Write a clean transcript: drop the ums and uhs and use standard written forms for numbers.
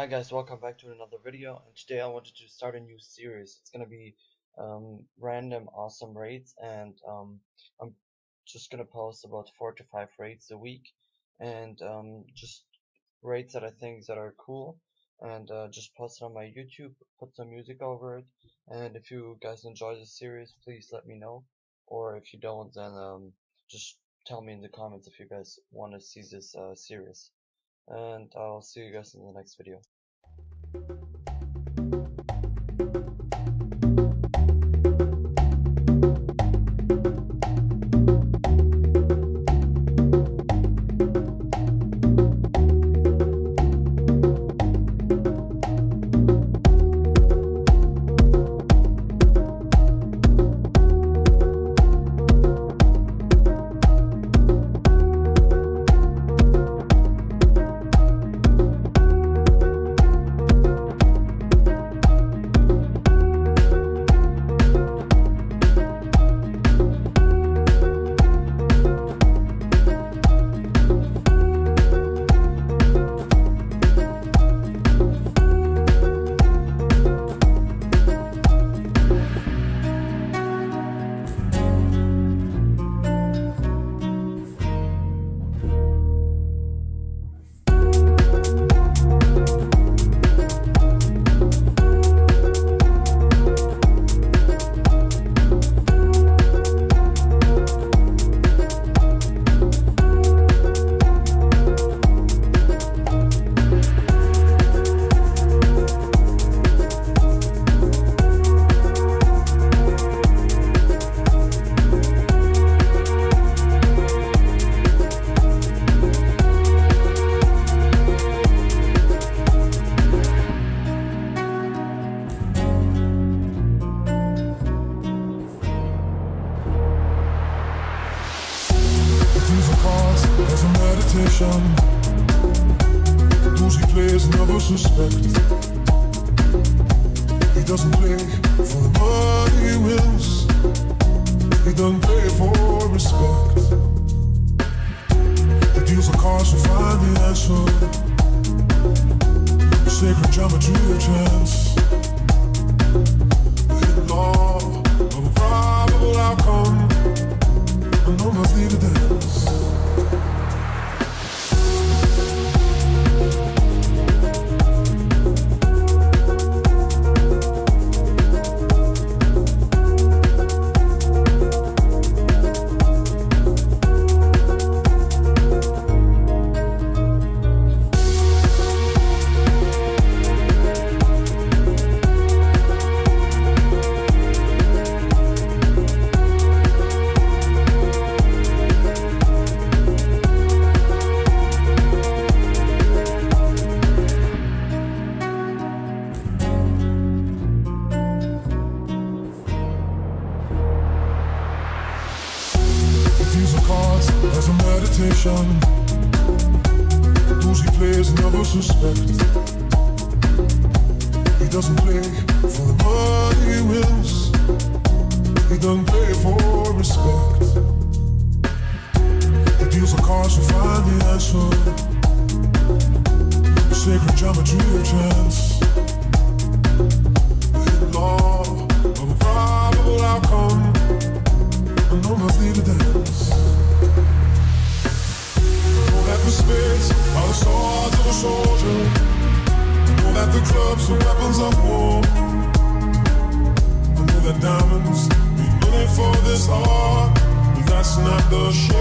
Hi guys, welcome back to another video, and today I wanted to start a new series. It's gonna be random awesome raids, and I'm just gonna post about 4 to 5 raids a week, and just raids that I think that are cool, and just post it on my YouTube, put some music over it. And if you guys enjoy this series, please let me know, or if you don't, then just tell me in the comments if you guys want to see this series. And I'll see you guys in the next video. As a meditation, those he plays never suspect. He doesn't play for the money he wins. He doesn't play for respect. He deals the cards to find the answer. The sacred geometry of chance. The hidden law of a probable outcome. And no one's need to dance. As a meditation, those he plays never suspect. He doesn't play for the money he wins. He doesn't play for respect. He deals the cards to find the answer. The sacred geometry of chance. The hidden law of a probable outcome. And no one's need to dance. The spirits are the swords of a soldier. Know that the clubs are weapons of war. I know that diamonds mean money for this art, but that's not the show.